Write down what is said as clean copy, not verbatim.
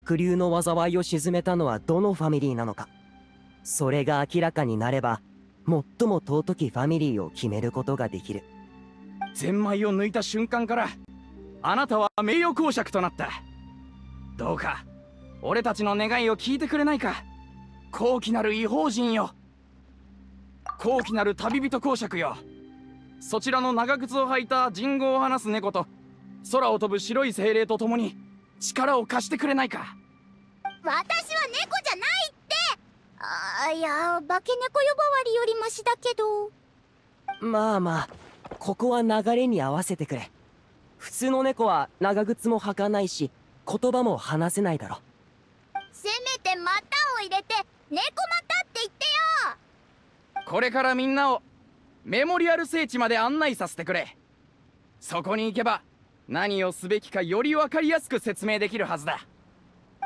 悪竜の災いを鎮めたのはどのファミリーなのか、それが明らかになれば最も尊きファミリーを決めることができる。 ゼンマイを抜いた瞬間からあなたは名誉公爵となった。どうか俺たちの願いを聞いてくれないか、高貴なる異邦人よ。高貴なる旅人公爵よ。そちらの長靴を履いた人語を話す猫と空を飛ぶ白い精霊と共に力を貸してくれないか。 私は猫じゃないって。いや、化け猫呼ばわりよりマシだけど。 まあまあ、ここは流れに合わせてくれ。普通の猫は長靴も履かないし言葉も話せないだろ。 せめて股を入れて猫股って言ってよ。 これからみんなをメモリアル聖地まで案内させてくれ。そこに行けば何をすべきかより分かりやすく説明できるはずだ。